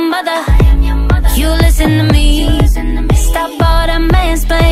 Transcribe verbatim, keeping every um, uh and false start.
mother. You listen to me. Stop all the mansplaining.